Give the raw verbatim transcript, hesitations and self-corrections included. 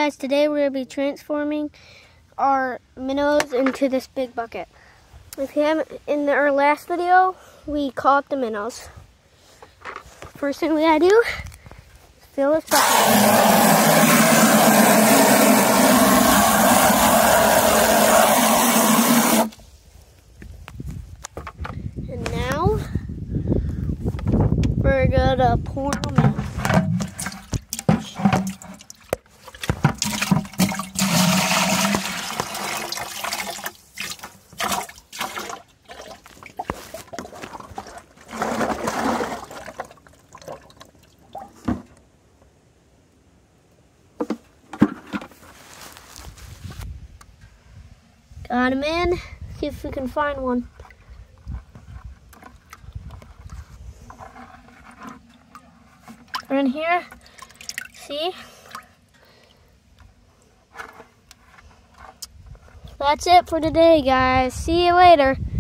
guys, today we're going to be transforming our minnows into this big bucket. If you haven't, in our last video, we caught the minnows. First thing we gotta do is fill this bucket. And now, we're gonna pour them in. Got him in. See if we can find one. They're in here. See? That's it for today, guys. See you later.